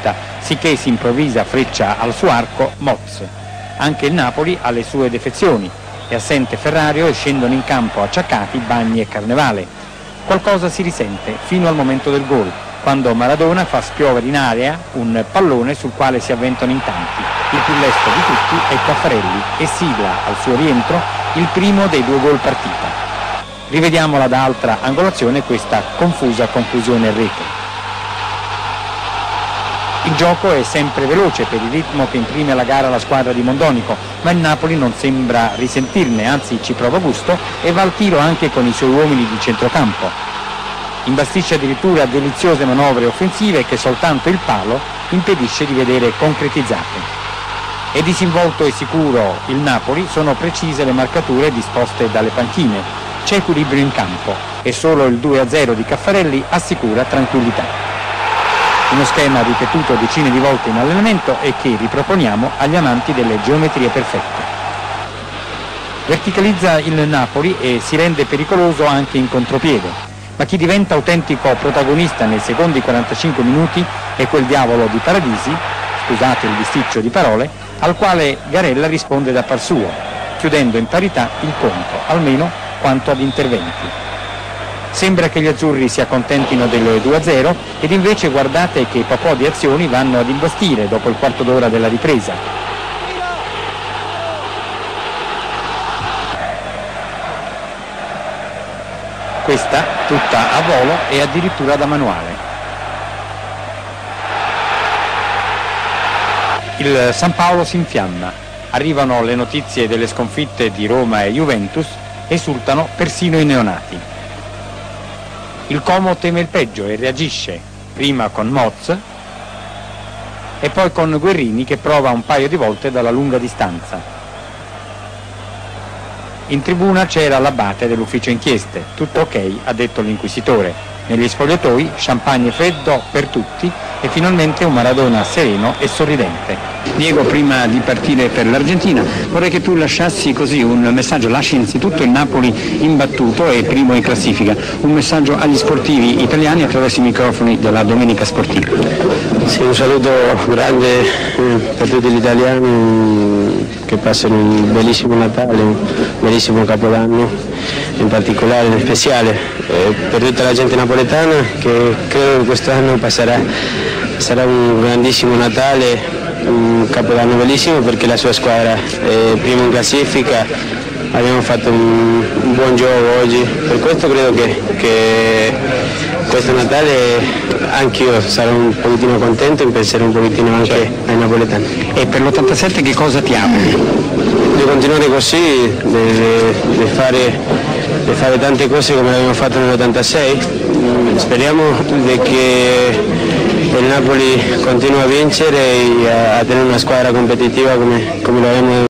sicché si improvvisa freccia al suo arco Moz. Anche il Napoli ha le sue defezioni, è assente Ferrario e scendono in campo acciaccati Bagni e Carnevale. Qualcosa si risente fino al momento del gol, quando Maradona fa spiovere in area un pallone sul quale si avventano in tanti. Il più lesto di tutti è Caffarelli e sigla al suo rientro il primo dei 2 gol partita. Rivediamola da altra angolazione questa confusa conclusione in rete. Il gioco è sempre veloce per il ritmo che imprime la gara alla squadra di Mondonico, ma il Napoli non sembra risentirne, anzi ci prova gusto e va al tiro anche con i suoi uomini di centrocampo. Imbastisce addirittura deliziose manovre offensive che soltanto il palo impedisce di vedere concretizzate. È disinvolto e sicuro il Napoli, sono precise le marcature disposte dalle panchine, c'è equilibrio in campo e solo il 2-0 di Caffarelli assicura tranquillità. Uno schema ripetuto decine di volte in allenamento e che riproponiamo agli amanti delle geometrie perfette. Verticalizza il Napoli e si rende pericoloso anche in contropiede, ma chi diventa autentico protagonista nei secondi 45 minuti è quel diavolo di Paradisi, scusate il bisticcio di parole, al quale Garella risponde da par suo, chiudendo in parità il conto, almeno quanto ad interventi. Sembra che gli azzurri si accontentino del 2-0 ed invece guardate che papò di azioni vanno ad imbastire dopo il quarto d'ora della ripresa. Questa tutta a volo e addirittura da manuale. Il San Paolo si infiamma, arrivano le notizie delle sconfitte di Roma e Juventus, esultano persino i neonati. Il Como teme il peggio e reagisce, prima con Moz e poi con Guerrini che prova un paio di volte dalla lunga distanza. In tribuna c'era l'abate dell'ufficio inchieste, tutto ok, ha detto l'inquisitore. Negli spogliatoi champagne freddo per tutti e finalmente un Maradona sereno e sorridente. Diego, prima di partire per l'Argentina vorrei che tu lasciassi così un messaggio, lasci innanzitutto il Napoli imbattuto e primo in classifica, un messaggio agli sportivi italiani attraverso i microfoni della Domenica Sportiva. Sì, un saluto grande per tutti gli italiani, che passano un bellissimo Natale, un bellissimo Capodanno, in particolare, in speciale per tutta la gente napoletana che credo che quest'anno sarà un grandissimo Natale, un Capodanno bellissimo perché la sua squadra è prima in classifica, abbiamo fatto un buon gioco oggi, per questo credo che questo Natale anch'io sarò un pochettino contento e penserò un pochettino anche ai napoletani. E per l'87 che cosa ti auguri? Di continuare così, di fare tante cose come abbiamo fatto nell'86, speriamo che il Napoli continua a vincere e a tenere una squadra competitiva come lo abbiamo